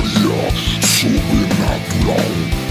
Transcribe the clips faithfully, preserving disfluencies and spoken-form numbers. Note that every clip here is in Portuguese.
Memória Sobrenatural.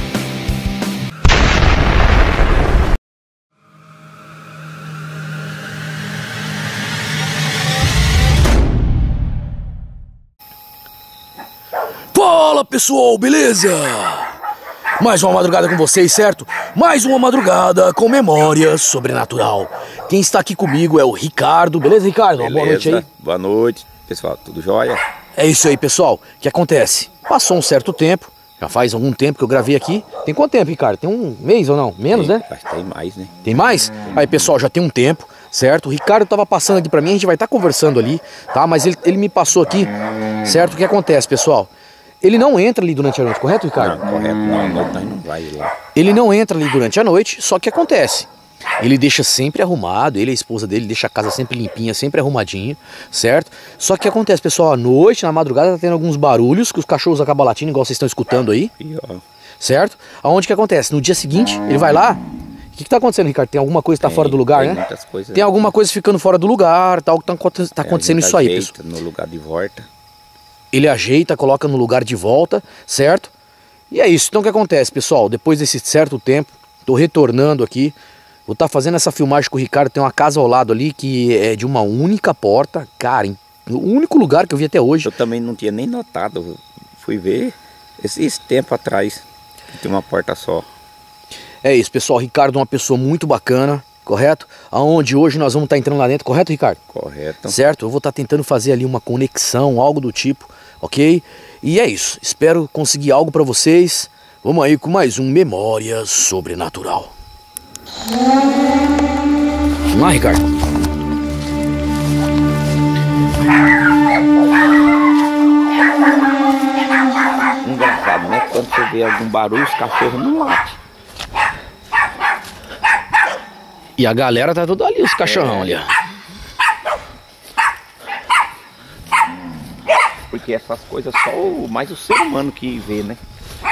Fala pessoal, beleza? Mais uma madrugada com vocês, certo? Mais uma madrugada com Memória Sobrenatural. Quem está aqui comigo é o Ricardo, beleza, Ricardo? Beleza. Boa noite aí. Boa noite, pessoal, tudo jóia? É isso aí, pessoal. O que acontece? Passou um certo tempo, já faz algum tempo que eu gravei aqui. Tem quanto tempo, Ricardo? Tem um mês ou não? Menos, tem, né? Acho que tem mais, né? Tem mais? Aí, pessoal, já tem um tempo, certo? O Ricardo tava passando aqui pra mim, a gente vai estar conversando ali, tá? Mas ele, ele me passou aqui, certo? O que acontece, pessoal? Ele não entra ali durante a noite, correto, Ricardo? Não, correto, não, nós não vai lá. Ele não entra ali durante a noite, só que acontece. Ele deixa sempre arrumado, ele e a esposa dele deixa a casa sempre limpinha, sempre arrumadinha, certo? Só que acontece, pessoal, à noite, na madrugada, tá tendo alguns barulhos que os cachorros acabam latindo, igual vocês estão escutando aí, Pior. certo? Aonde que acontece? No dia seguinte, ele vai lá. O que que tá acontecendo, Ricardo? Tem alguma coisa que tá Tem, fora do lugar, tem né? muitas coisas. Tem alguma coisa ficando fora do lugar, tal, que tá, tá É, acontecendo a gente isso aí, ajeita pessoal. no lugar de volta. Ele ajeita, coloca no lugar de volta, certo? E é isso. Então o que acontece, pessoal? Depois desse certo tempo, tô retornando aqui. Vou estar fazendo essa filmagem com o Ricardo. Tem uma casa ao lado ali que é de uma única porta. Cara, o único lugar que eu vi até hoje. Eu também não tinha nem notado. Fui ver esse, esse tempo atrás. Que tem uma porta só. É isso, pessoal. Ricardo é uma pessoa muito bacana, correto? Aonde hoje nós vamos estar entrando lá dentro, correto, Ricardo? Correto. Certo? Eu vou estar tentando fazer ali uma conexão, algo do tipo, ok? E é isso. Espero conseguir algo pra vocês. Vamos aí com mais um Memória Sobrenatural. Vamos lá, Ricardo. Engraçado, né? Quando você vê algum barulho, os cachorros não latem. E a galera tá toda ali, os cachorrão ali, ó. Porque essas coisas só o, mais o ser humano que vê, né?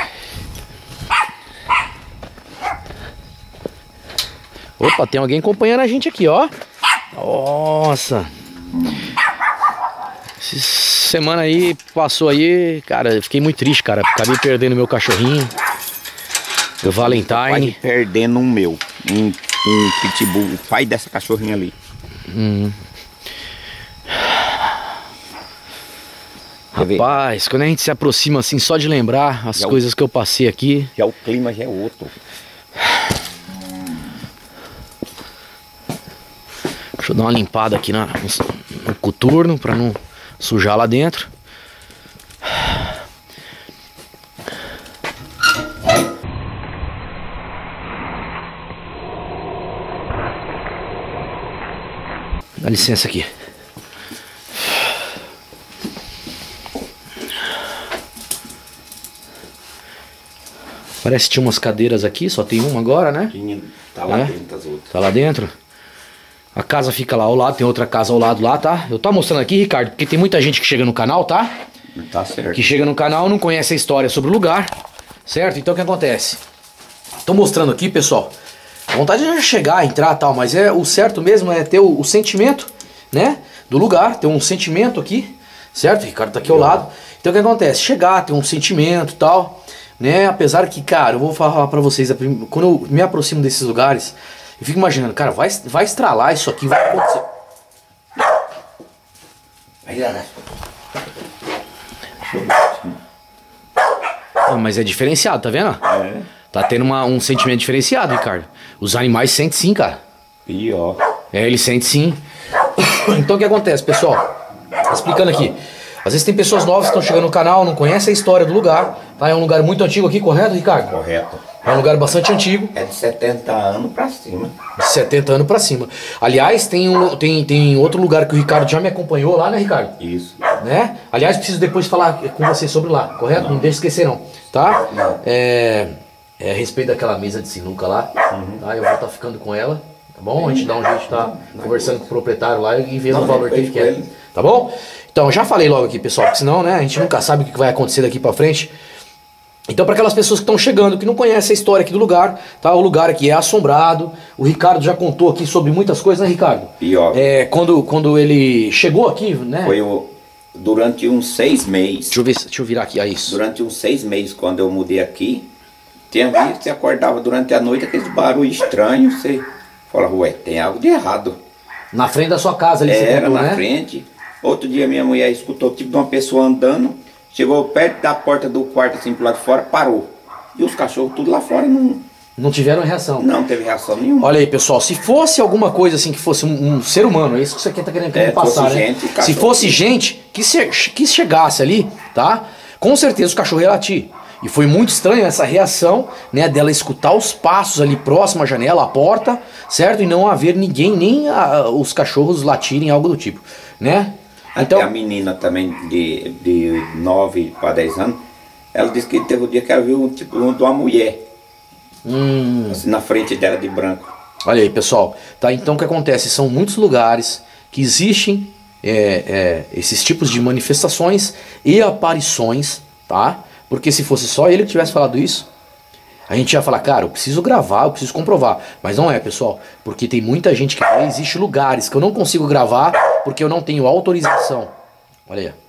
Opa, tem alguém acompanhando a gente aqui, ó. Nossa. Essa semana aí, passou aí, cara, eu fiquei muito triste, cara. Acabei perdendo meu cachorrinho. Meu Valentine. Perdendo um meu. Um, um pitbull, o pai dessa cachorrinha ali. Hum. Rapaz, quando a gente se aproxima assim, só de lembrar as já coisas o... que eu passei aqui. Já o clima já é outro. Deixa eu dar uma limpada aqui na, no, no coturno pra não sujar lá dentro. Dá licença aqui. Parece que tinha umas cadeiras aqui, só tem uma agora, né? Tá lá É? dentro as outras. Tá lá dentro? A casa fica lá ao lado, tem outra casa ao lado lá, tá? Eu tô mostrando aqui, Ricardo, porque tem muita gente que chega no canal, tá? Tá certo. Que chega no canal não conhece a história sobre o lugar, certo? Então o que acontece? Tô mostrando aqui, pessoal. A vontade é chegar, entrar e tal, mas é o certo mesmo é ter o, o sentimento, né? Do lugar, ter um sentimento aqui, certo? O Ricardo tá aqui ao lado. Então o que acontece? Chegar, ter um sentimento e tal, né? Apesar que, cara, eu vou falar pra vocês, quando eu me aproximo desses lugares, eu fico imaginando, cara, vai, vai estralar isso aqui, vai acontecer. Ah, mas é diferenciado, tá vendo? É. Tá tendo uma, um sentimento diferenciado, Ricardo. Os animais sentem sim, cara. Pior. É, eles sentem sim. Então o que acontece, pessoal? Explicando aqui. Às vezes tem pessoas novas que estão chegando no canal, não conhecem a história do lugar. Tá? É um lugar muito antigo aqui, correto, Ricardo? Correto. É um lugar bastante antigo. É de setenta anos pra cima. De setenta anos pra cima. Aliás, tem, um, tem, tem outro lugar que o Ricardo já me acompanhou lá, né, Ricardo? Isso. Né? Aliás, preciso depois falar com você sobre lá, correto? Não, não deixe esquecer não, tá? Não. É, é a respeito daquela mesa de sinuca lá, uhum. Tá? Eu vou estar ficando com ela, tá bom? A gente dá um jeito de estar conversando com o proprietário lá e vendo não, o valor que ele quer, ele. Tá bom? Então, já falei logo aqui, pessoal, porque senão, né, a gente nunca sabe o que vai acontecer daqui pra frente. Então, para aquelas pessoas que estão chegando, que não conhecem a história aqui do lugar, tá? O lugar aqui é assombrado. O Ricardo já contou aqui sobre muitas coisas, né, Ricardo? Pior. É, quando, quando ele chegou aqui, né? Foi o, durante uns seis meses. Deixa eu ver, deixa eu virar aqui, é isso. Durante uns seis meses, quando eu mudei aqui, tinha vezes que você acordava durante a noite, aqueles barulhos estranhos, você falava, ué, tem algo de errado. Na frente da sua casa ali, você Era contou, na né? frente. Outro dia minha mulher escutou tipo de uma pessoa andando, chegou perto da porta do quarto, assim, pro lado de fora, parou. E os cachorros tudo lá fora não, Não tiveram reação. não teve reação nenhuma. Olha aí, pessoal, se fosse alguma coisa assim, que fosse um, um ser humano, é isso que você aqui tá querendo, querendo É, passar, fosse né? gente, cachorro. Se fosse gente que, se, que chegasse ali, tá? Com certeza o cachorro ia latir. E foi muito estranho essa reação, né, dela escutar os passos ali próximo à janela, à porta, certo? E não haver ninguém, nem a, os cachorros latirem, algo do tipo, né? Então, Então, a menina também de, de nove para dez anos, ela disse que teve um dia que ela viu um, tipo, um de uma mulher, hum, assim, na frente dela de branco. olha aí, pessoal, tá? Então o que acontece? São muitos lugares que existem é, é, esses tipos de manifestações e aparições, tá? Porque se fosse só ele que tivesse falado isso, a gente ia falar, cara, eu preciso gravar, eu preciso comprovar. Mas não é, pessoal, porque tem muita gente que fala, existe lugares que eu não consigo gravar porque eu não tenho autorização. Olha aí.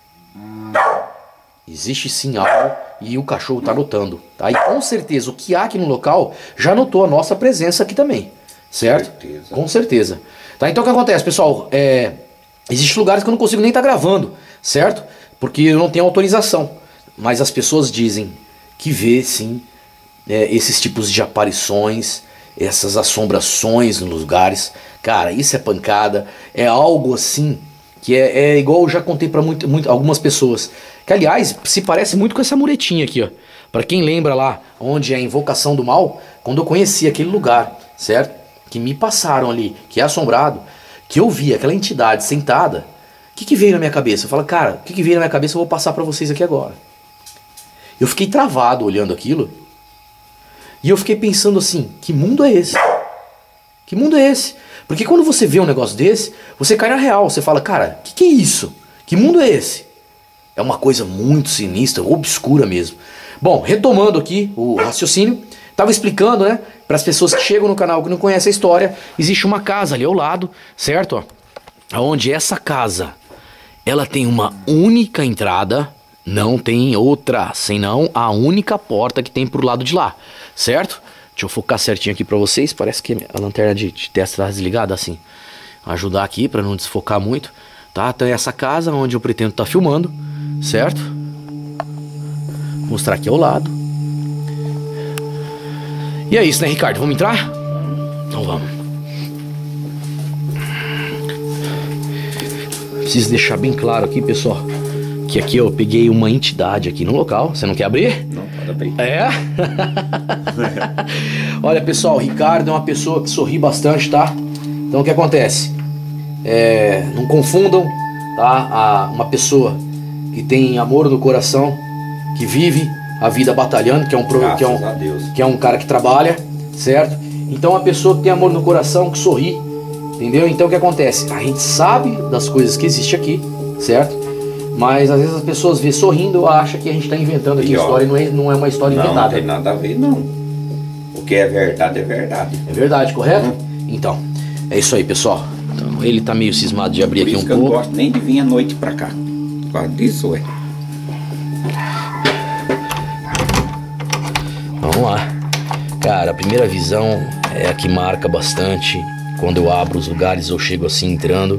Existe sim algo e o cachorro tá notando, tá? E com certeza o que há aqui no local já notou a nossa presença aqui também, certo? Certeza. Com certeza. Tá? Então o que acontece, pessoal? É, existem lugares que eu não consigo nem estar gravando, certo? Porque eu não tenho autorização. Mas as pessoas dizem que vê sim é, esses tipos de aparições, essas assombrações nos lugares. Cara, isso é pancada, é algo assim que é, é igual eu já contei para muito, muito, algumas pessoas. Que aliás se parece muito com essa muretinha aqui, ó. Para quem lembra lá onde é a invocação do mal, quando eu conheci aquele lugar, certo? Que me passaram ali, que é assombrado, que eu vi aquela entidade sentada. O que, que veio na minha cabeça? Eu falo, cara, o que, que veio na minha cabeça eu vou passar para vocês aqui agora. Eu fiquei travado olhando aquilo. E eu fiquei pensando assim, que mundo é esse? Que mundo é esse? Porque quando você vê um negócio desse, você cai na real, você fala, cara, que que é isso? Que mundo é esse? É uma coisa muito sinistra, obscura mesmo. Bom, retomando aqui o raciocínio, tava explicando, né, para as pessoas que chegam no canal que não conhecem a história, existe uma casa ali ao lado, certo? Ó, onde essa casa, ela tem uma única entrada, não tem outra, senão a única porta que tem pro lado de lá, certo? Deixa eu focar certinho aqui pra vocês, parece que a lanterna de, de testa tá desligada assim. Ajudar aqui pra não desfocar muito, tá? Então é essa casa onde eu pretendo estar tá filmando, certo? Vou mostrar aqui ao lado. E é isso, né, Ricardo? Vamos entrar? Então vamos. Preciso deixar bem claro aqui, pessoal, que aqui eu peguei uma entidade aqui no local. Você não quer abrir? Não, pode abrir. É? Olha, pessoal, o Ricardo é uma pessoa que sorri bastante, tá? Então o que acontece? É, não confundam, tá? A, uma pessoa que tem amor no coração, que vive a vida batalhando, que é um, pro, que é um, Graças a Deus. que é um cara que trabalha, certo? Então uma pessoa que tem amor no coração, que sorri, entendeu? Então o que acontece? A gente sabe das coisas que existem aqui, certo? Mas às vezes as pessoas vê sorrindo, acham que a gente está inventando aqui a história e não é, não é uma história Não, não inventada. tem nada a ver, não. O que é verdade é verdade. É verdade, correto? Hum. Então, é isso aí, pessoal. Então, ele tá meio cismado de abrir Por aqui isso um que eu pouco. não gosto nem de vir à noite pra cá. Por causa disso, ué. Vamos lá. Cara, a primeira visão é a que marca bastante. Quando eu abro os lugares, eu chego assim entrando.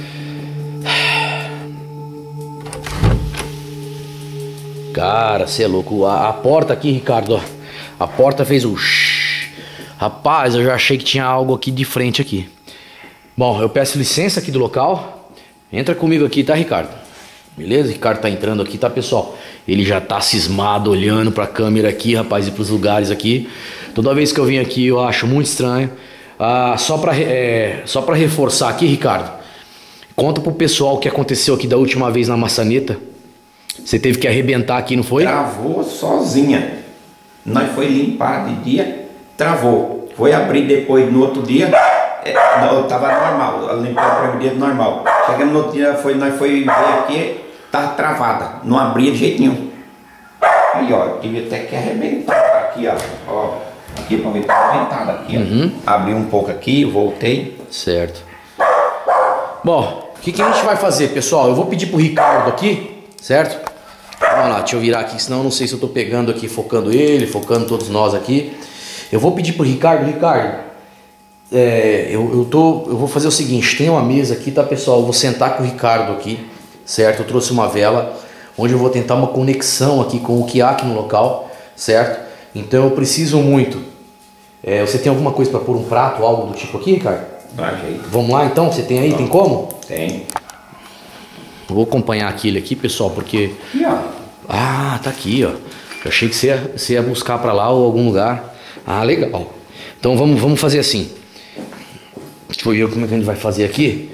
Cara, você é louco. A, a porta aqui, Ricardo, ó. A porta fez o shhh. Rapaz, eu já achei que tinha algo aqui de frente aqui. Bom, eu peço licença aqui do local. Entra comigo aqui, tá, Ricardo? Beleza? Ricardo tá entrando aqui, tá, pessoal? Ele já tá cismado, olhando pra câmera aqui, rapaz, e pros lugares aqui. Toda vez que eu vim aqui, eu acho muito estranho. Ah, só pra, é, só pra reforçar aqui, Ricardo. Conta pro pessoal o que aconteceu aqui da última vez na maçaneta. Você teve que arrebentar aqui, não foi? Travou sozinha. Nós foi limpar de dia, travou. Foi abrir depois no outro dia, é, não, tava normal. Limpar o primeiro dia normal. Chegando no outro dia, foi, nós foi ver aqui, tava travada. Não abria de jeito nenhum. Aí, ó, tive até que arrebentar aqui, ó. ó aqui pra ver, tá arrebentada aqui, ó. Uhum. Abri um pouco aqui, voltei. Certo. Bom, O que, que a gente vai fazer, pessoal? Eu vou pedir pro Ricardo aqui, certo? Vamos lá, deixa eu virar aqui, senão eu não sei se eu tô pegando aqui, focando ele, focando todos nós aqui. Eu vou pedir pro Ricardo, Ricardo, é, eu, eu, tô, eu vou fazer o seguinte, tem uma mesa aqui, tá, pessoal? Eu vou sentar com o Ricardo aqui, certo? Eu trouxe uma vela, onde eu vou tentar uma conexão aqui com o que há aqui no local, certo? Então eu preciso muito. É, você tem alguma coisa para pôr um prato, algo do tipo aqui, Ricardo? Dá jeito. Vamos lá então, você tem aí, tem como? Tem. Eu vou acompanhar aquele aqui, pessoal, porque... Aqui, ó. Ah, tá aqui, ó. Eu achei que você ia, você ia buscar pra lá ou algum lugar. Ah, legal. Então vamos, vamos fazer assim. Deixa eu ver como é que a gente vai fazer aqui.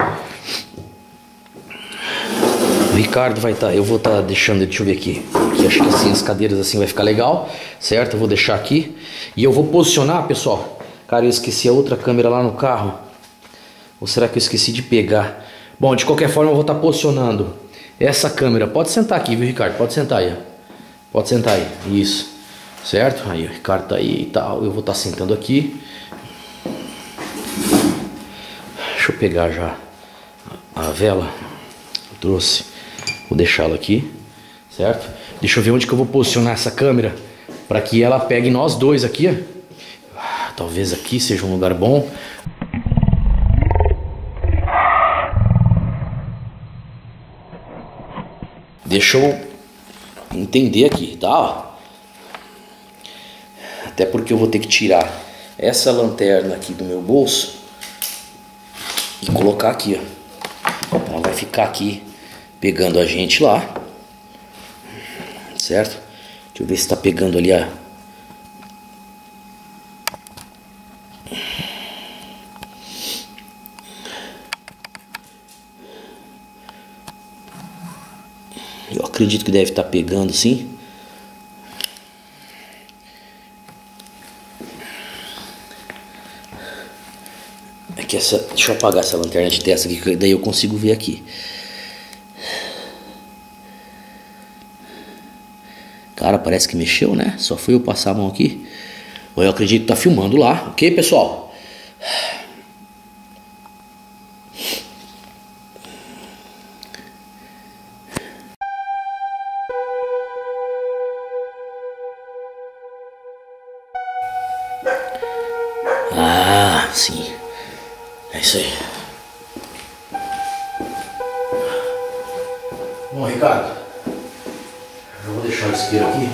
O Ricardo vai estar... Tá, eu vou estar tá deixando... Deixa eu ver aqui. Aqui acho que assim, as cadeiras assim vai ficar legal. Certo? Eu vou deixar aqui. E eu vou posicionar, pessoal. Cara, eu esqueci a outra câmera lá no carro. Ou será que eu esqueci de pegar? Bom, de qualquer forma eu vou estar posicionando essa câmera. Pode sentar aqui, viu, Ricardo? Pode sentar aí. Pode sentar aí. Isso. Certo? Aí o Ricardo tá aí e tal. Eu vou estar sentando aqui. Deixa eu pegar já a vela. Eu trouxe. Vou deixá-la aqui. Certo? Deixa eu ver onde que eu vou posicionar essa câmera para que ela pegue nós dois aqui. Ó. Talvez aqui seja um lugar bom. Deixa eu entender aqui, tá? Até porque eu vou ter que tirar essa lanterna aqui do meu bolso e colocar aqui, ó. Ela vai ficar aqui pegando a gente lá, certo? Deixa eu ver se tá pegando ali a... Eu acredito que deve estar pegando, sim. É que essa... Deixa eu apagar essa lanterna de testa aqui, que daí eu consigo ver aqui. Cara, parece que mexeu, né? Só foi eu passar a mão aqui. Ou eu acredito que tá filmando lá. Ok, pessoal? Ah, sim. É isso aí. Bom, Ricardo, eu vou deixar o isqueiro aqui.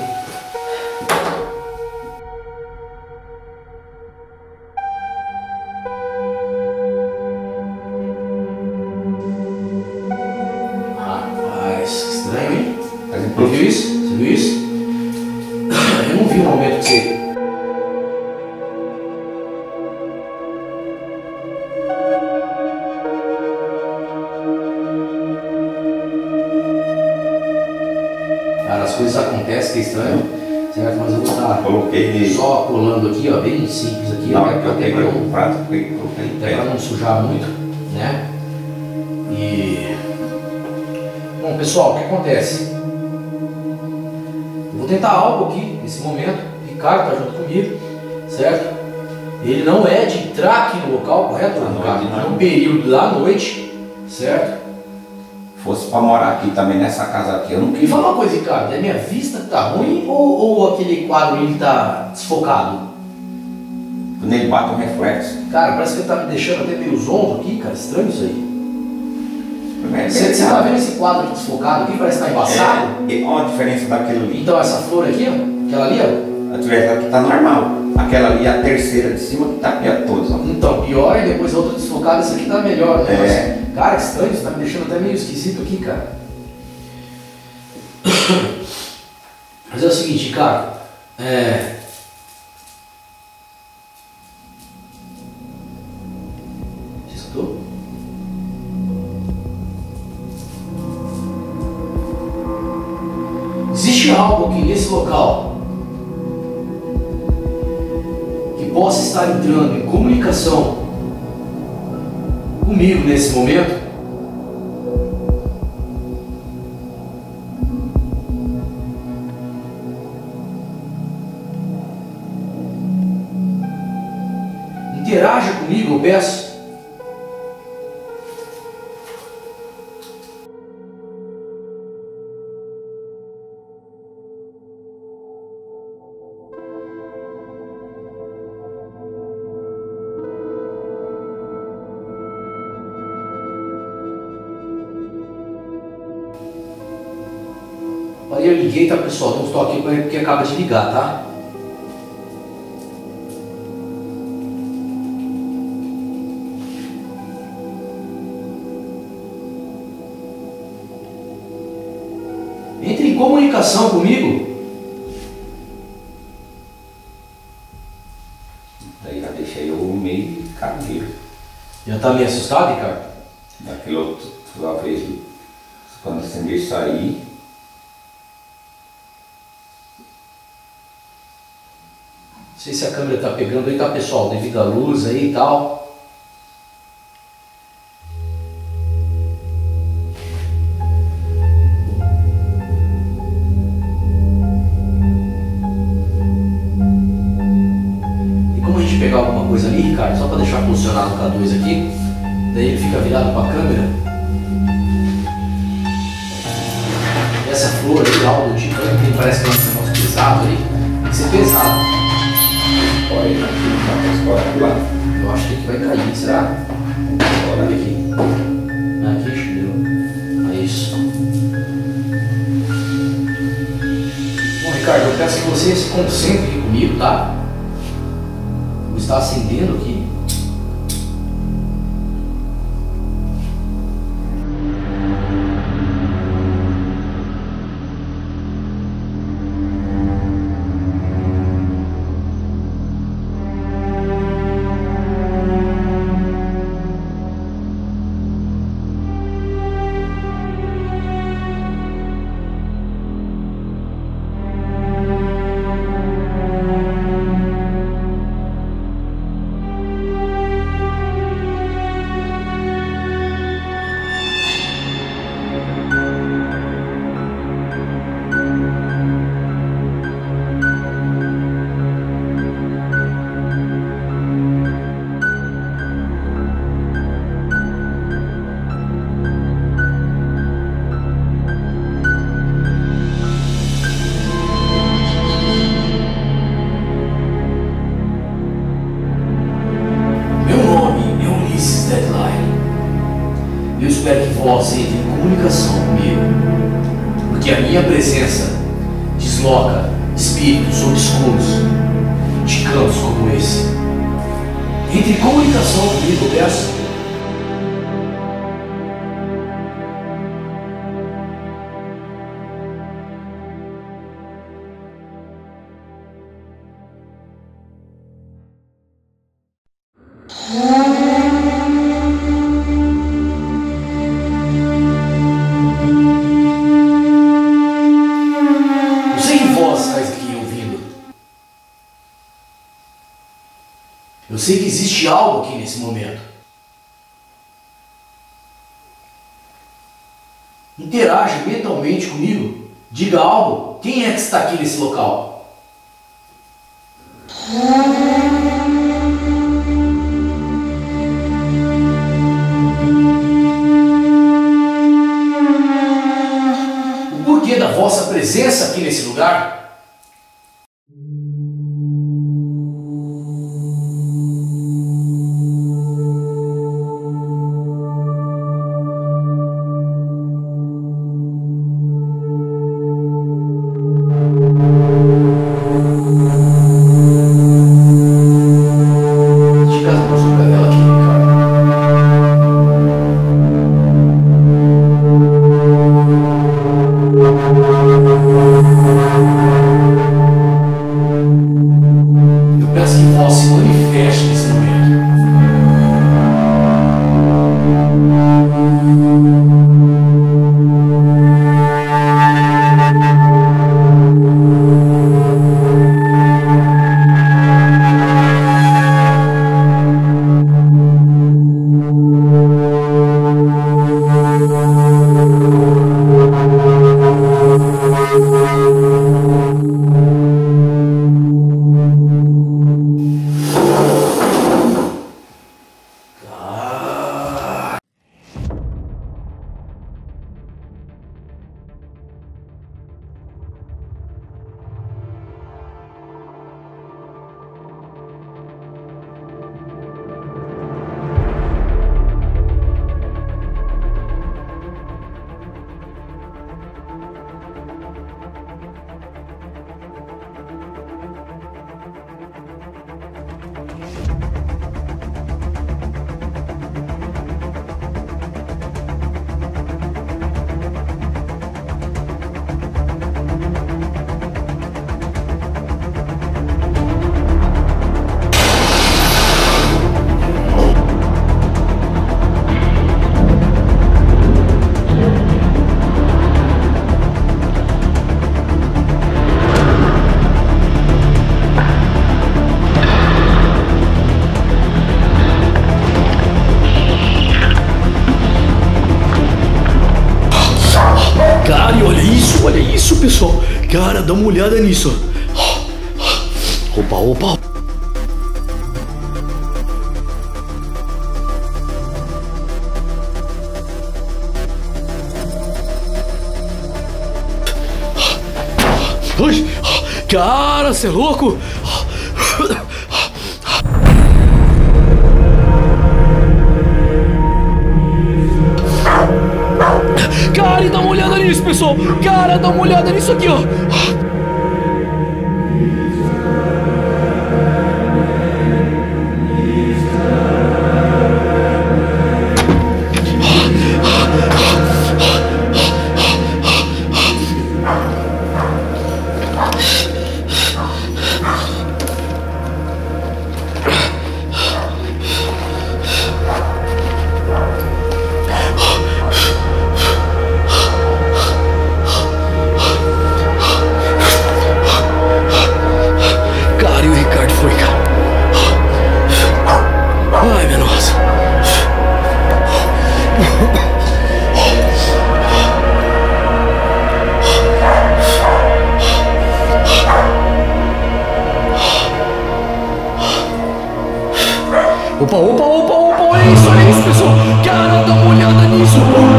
Rapaz, que estranho, hein? Você viu isso? Você viu isso? Eu não vi o momento que você... Cara, as coisas acontecem, que é estranho, certo? Mas eu vou estar Coloquei só colando aqui, ó, bem simples aqui, Não, até, eu até peguei para o não, prato, coloquei até pra não sujar muito, né? E... Bom, pessoal, o que acontece? Eu vou tentar algo aqui, nesse momento. O Ricardo tá junto comigo, certo? Ele não é de entrar aqui no local, correto? À noite, não. No período da noite, certo? Fosse pra morar aqui também nessa casa aqui, eu não Me queria. fala uma coisa, Ricardo, é minha vista que tá ruim ou, ou aquele quadro ali que tá desfocado? Quando ele bate um reflexo. Cara, parece que ele tá me deixando até meio zonzo aqui, cara, estranho isso aí. É, Você, você tá vendo esse quadro aqui desfocado aqui? Parece que tá embaçado. É, olha a diferença daquilo ali. Então essa flor aqui, ó, aquela ali, ó. A diferença aqui tá normal. Aquela ali, a terceira de cima, que tá pior todos, ó. Então, pior e depois a outra desfocada, essa aqui tá melhor, né? É. Mas, cara, estranho, isso tá me deixando até meio esquisito aqui, cara. Mas é o seguinte, cara, é... Você escutou? Existe algo aqui nesse local que possa estar entrando em comunicação comigo nesse momento? Interaja comigo, eu peço. Aí eu liguei, tá pessoal? Deu um toque aqui porque acaba de ligar, tá? Entre em comunicação comigo. Daí já deixei eu meio cabelo. Já tá meio assustado, Ricardo? Daquele outro, uma vez, quando acender isso aí. Não sei se a câmera tá pegando aí, tá pessoal? Devido à luz aí e tal. Pegar alguma coisa ali, Ricardo, só para deixar posicionado o K dois aqui, daí ele fica virado para a câmera. Essa flor aí, algo do tipo, aí, parece que é um negócio pesado aí, tem que ser pesado. Olha, aqui, tá lá. Eu acho que aqui vai cair, será? Olha aqui. Aqui, chinelo. É isso. Bom, Ricardo, eu peço que você se concentre comigo, tá? Está acendendo aqui. Eu espero que vós entre em comunicação comigo, porque a minha presença desloca espíritos obscuros de cantos como esse. Entre em comunicação comigo, eu peço. Eu sei que existe algo aqui nesse momento. Interaja mentalmente comigo. Diga algo. Quem é que está aqui nesse local? O porquê da vossa presença aqui nesse lugar? Thank you. Cara, e olha isso, olha isso, pessoal. Cara, dá uma olhada nisso. Opa, opa. Ai, cara, você é louco? Cara, e dá uma olhada nisso, pessoal. Cara, dá uma olhada nisso aqui, ó. Opa, opa, opa, opa, olha isso, olha isso, pessoal. Cara, dá uma olhada nisso.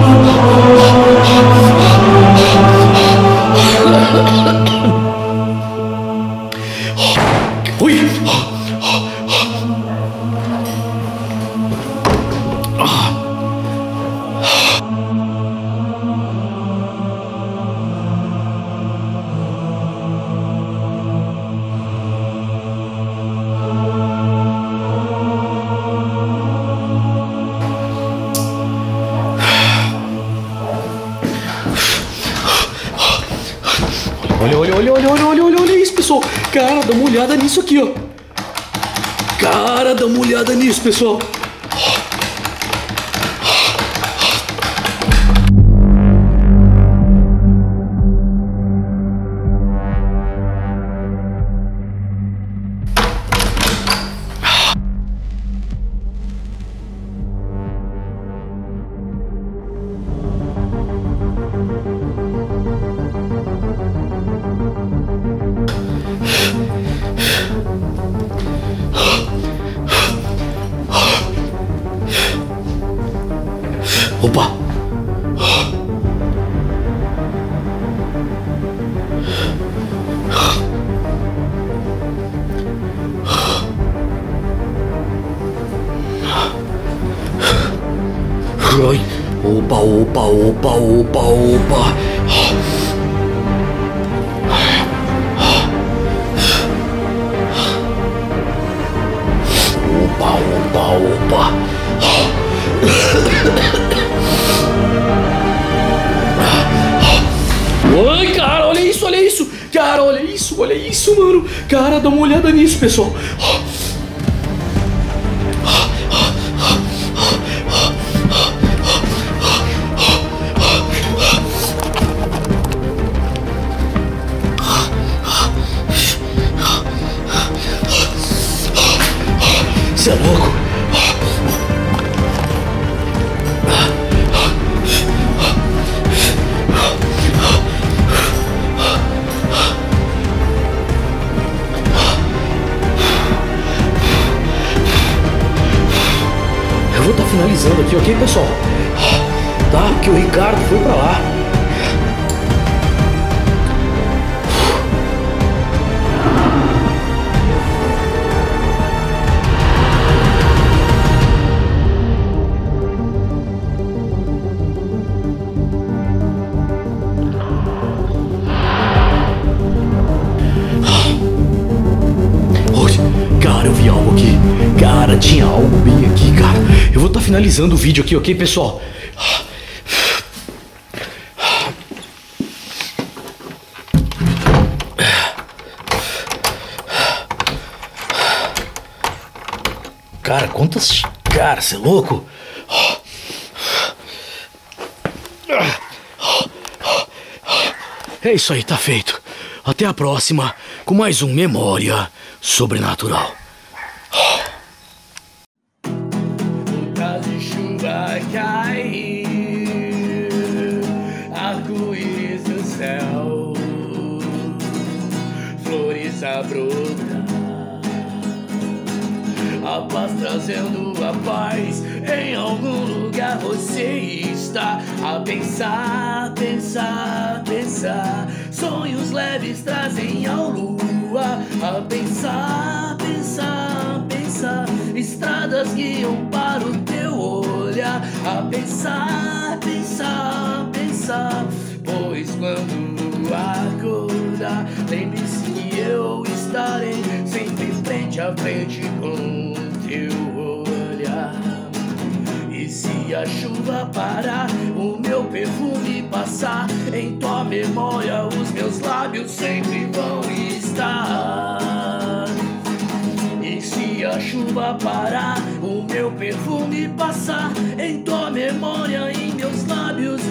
Ui. Olha, olha, olha, olha, olha, olha, olha, olha isso, pessoal. Cara, dá uma olhada nisso aqui, ó. Cara, dá uma olhada nisso, pessoal. Opa! Ai, opa, opa, opa, opa, opa. Opa, opa, opa. Oi, cara, olha isso, olha isso. Cara, olha isso, olha isso, mano. Cara, dá uma olhada nisso, pessoal. Você é louco? Eu vou estar finalizando aqui, ok, pessoal? Tá? Porque o Ricardo foi pra lá. Cara, eu vi algo aqui. Cara, tinha algo bem aqui, cara. Eu vou estar finalizando o vídeo aqui, ok, pessoal? Cara, quantas... Cara, você é louco? É isso aí, tá feito. Até a próxima com mais um Memória Sobrenatural. O de chuva caiu, arco arco-íris do céu, flores a brotar, a paz trazendo a paz. Em algum lugar você está a pensar, pensar, pensar. Sonhos leves trazem a lua a pensar, pensar, pensar. Estradas guiam para o teu olhar a pensar, pensar, pensar. Pois quando acordar, lembre-se que eu estarei sempre frente a frente com teu olhar. E se a chuva parar, o meu perfume passar, em tua memória os meus lábios sempre vão estar. E se a chuva parar, o meu perfume passar, em tua memória, em meus lábios